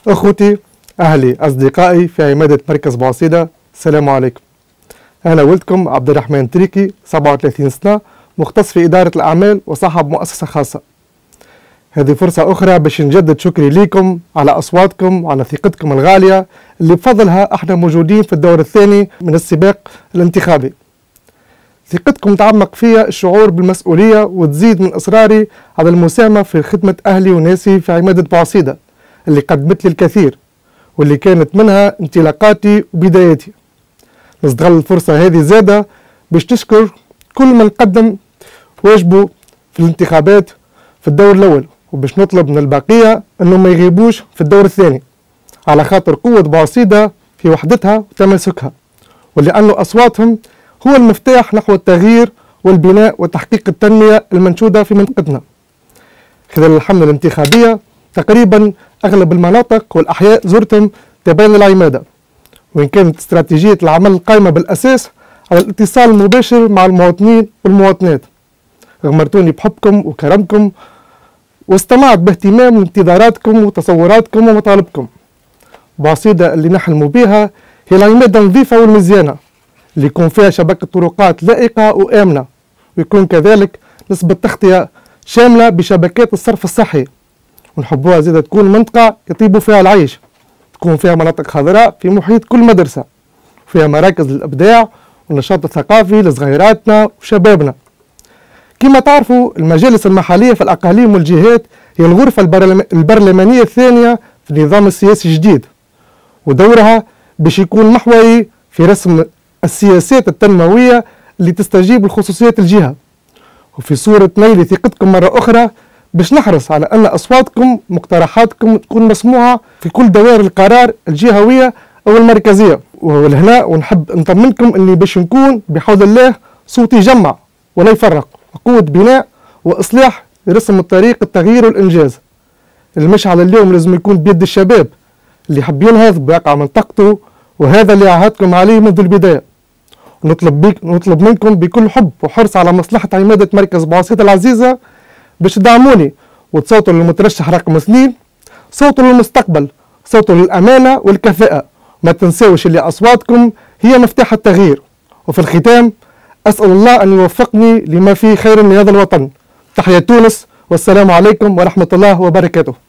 أخوتي، أهلي، أصدقائي في عمادة مركز بوعصيدة، السلام عليكم. أنا ولدكم عبد الرحمن تريكي، 37 سنة، مختص في إدارة الأعمال وصاحب مؤسسة خاصة. هذه فرصة أخرى باش نجدد شكري ليكم على أصواتكم وعلى ثقتكم الغالية اللي بفضلها احنا موجودين في الدور الثاني من السباق الانتخابي. ثقتكم تعمق فيها الشعور بالمسؤولية وتزيد من إصراري على المساهمة في خدمة أهلي وناسي في عمادة بوعصيدة اللي قدمت لي الكثير واللي كانت منها انطلاقاتي وبداياتي. نستغل الفرصة هذه زادة باش تشكر كل من قدم واجبه في الانتخابات في الدور الأول، وباش نطلب من البقية أنهم ما يغيبوش في الدور الثاني على خاطر قوة بوعصيدة في وحدتها وتماسكها، ولأنه أصواتهم هو المفتاح نحو التغيير والبناء وتحقيق التنمية المنشودة في منطقتنا. خلال الحملة الانتخابية تقريبا أغلب المناطق والأحياء زرتم تبين العمادة، وإن كانت استراتيجية العمل القائمة بالأساس على الاتصال المباشر مع المواطنين والمواطنات. غمرتوني بحبكم وكرمكم واستمعت باهتمام لانتظاراتكم وتصوراتكم ومطالبكم. بوعصيدة اللي نحلم بها هي العمادة النظيفة والمزيانة اللي يكون فيها شبكة طرقات لائقة وآمنة، ويكون كذلك نسبة تغطية شاملة بشبكات الصرف الصحي، ونحبوها زيادة تكون منطقة يطيب فيها العيش، تكون فيها مناطق خضراء في محيط كل مدرسة، وفيها مراكز للإبداع والنشاط الثقافي لصغيراتنا وشبابنا. كما تعرفوا المجالس المحلية في الأقاليم والجهات هي الغرفة البرلمانية الثانية في النظام السياسي الجديد، ودورها باش يكون محوري في رسم السياسات التنموية اللي تستجيب لخصوصيات الجهة، وفي صورة نيل ثقتكم مرة أخرى باش نحرص على أن أصواتكم ومقترحاتكم تكون مسموعة في كل دوائر القرار الجهوية أو المركزية. ولهنا ونحب نطمنكم أني باش نكون بحول الله صوت يجمع ولا يفرق، وقوة بناء وإصلاح لرسم الطريق التغيير والإنجاز. المشعل اليوم لازم يكون بيد الشباب اللي يحب ينهض بواقع منطقته، وهذا اللي عهدتكم عليه منذ البداية. نطلب منكم بكل حب وحرص على مصلحة عمادة مركز بوعصيدة العزيزة باش تدعموني وتصوتوا للمترشح رقم 2، صوتوا للمستقبل، صوتوا للأمانة والكفاءة. ما تنساوش اللي أصواتكم هي مفتاح التغيير. وفي الختام أسأل الله أن يوفقني لما فيه خير لهذا الوطن. تحية تونس، والسلام عليكم ورحمة الله وبركاته.